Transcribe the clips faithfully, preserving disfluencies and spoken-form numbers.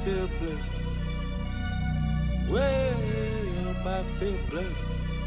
feel blessed. Way up, I feel blessed.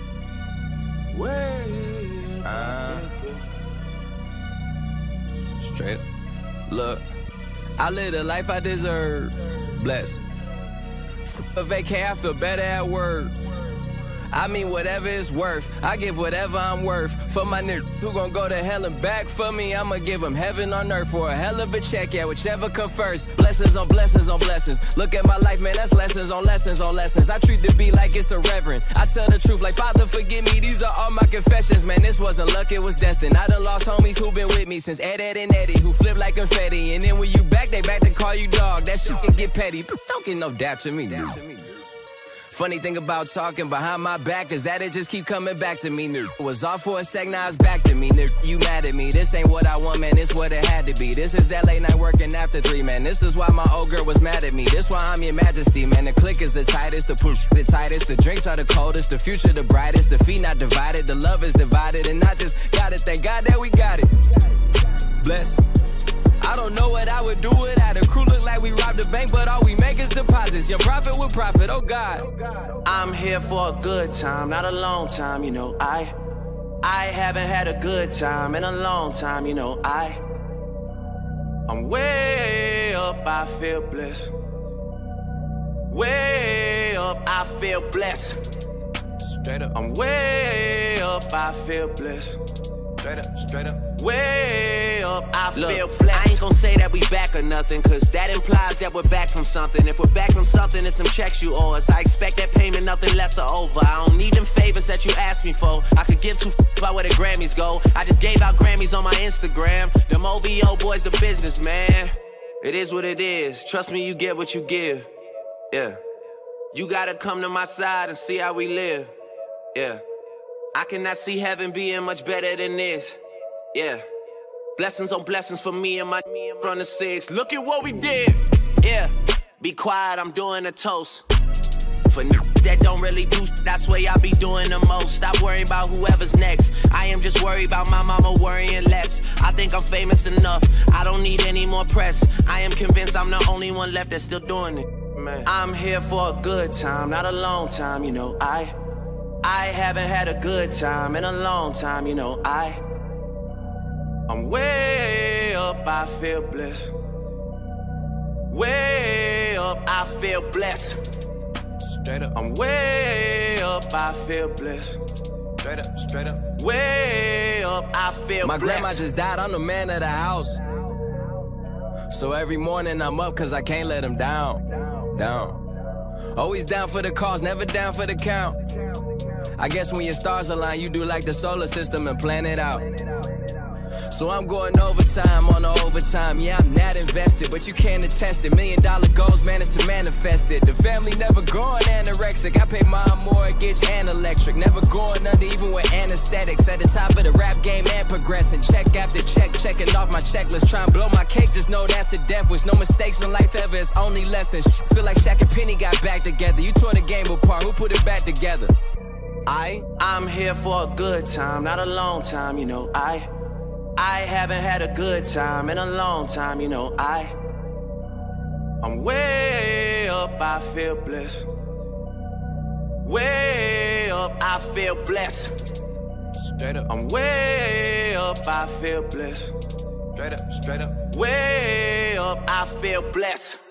Way up, uh, I feel blessed. Straight up. Look, I live the life I deserve. Blessed. A vacay, I feel better at work. I mean whatever it's worth, I give whatever I'm worth. For my nigga who gon' go to hell and back for me, I'ma give him heaven on earth for a hell of a check, yeah, whichever come first. Blessings on blessings on blessings. Look at my life, man, that's lessons on lessons on lessons. I treat the beat like it's a reverend. I tell the truth like, Father, forgive me, these are all my confessions. Man, this wasn't luck, it was destined. I done lost homies who been with me since Ed, Ed, and Eddie, who flip like confetti. And then when you back, they back to call you dog. That shit can get petty. Don't get no dap to me, dude. Funny thing about talking behind my back is that it just keep coming back to me. Nigga was off for a sec, now it's back to me. Nigga, you mad at me? This ain't what I want, man. This what it had to be. This is that late night working after three, man. This is why my old girl was mad at me. This why I'm your majesty, man. The click is the tightest, the poop the tightest, the drinks are the coldest, the future the brightest, the feet not divided, the love is divided, and I just gotta thank God that we got it. Bless. I don't know what I would do without a crew. Look like we robbed a bank, but all we make is deposits. Your profit with profit, oh God. I'm here for a good time, not a long time, you know. I I haven't had a good time in a long time, you know. I I'm way up, I feel blessed. Way up, I feel blessed. Straight up. I'm way up, I feel blessed. Straight up, straight up. Way up, I Look, feel blessed. I ain't gon' say that we back or nothing, cause that implies that we're back from something. If we're back from something, it's some checks you owe us. I expect that payment, nothing less or over. I don't need them favors that you asked me for. I could give two f about where the Grammys go. I just gave out Grammys on my Instagram. Them O V O boys, the business, man. It is what it is. Trust me, you get what you give. Yeah. You gotta come to my side and see how we live. Yeah. I cannot see heaven being much better than this. Yeah. Blessings on blessings for me and my from the six. Look at what we did. Yeah. Be quiet, I'm doing a toast. For n that don't really do shit, that's where I be doing the most. Stop worrying about whoever's next. I am just worried about my mama worrying less. I think I'm famous enough, I don't need any more press. I am convinced I'm the only one left that's still doing it. Man. I'm here for a good time, not a long time, you know. I I haven't had a good time in a long time, you know. I I'm way up, I feel blessed. Way up, I feel blessed. Straight up. I'm way up, I feel blessed. Straight up, straight up. Way up, I feel My blessed. grandma just died, I'm the man of the house. So every morning I'm up cause I can't let him down. Down. Always down for the cause, never down for the count. I guess when your stars align, you do like the solar system and plan it out. So I'm going overtime on the overtime. Yeah, I'm not invested, but you can't attest it. Million dollar goals managed to manifest it. The family never going anorexic. I pay my mortgage and electric. Never going under even with anesthetics. At the top of the rap game and progressing. Check after check, checking off my checklist. Try and blow my cake, just know that's a death wish. No mistakes in life ever, it's only lessons. Feel like Shaq and Penny got back together. You tore the game apart, who put it back together? I? I'm here for a good time, not a long time, you know. I I haven't had a good time in a long time, you know. I I'm way up, I feel blessed. Way up, I feel blessed. Straight up. I'm way up, I feel blessed. Straight up, straight up. Way up, I feel blessed.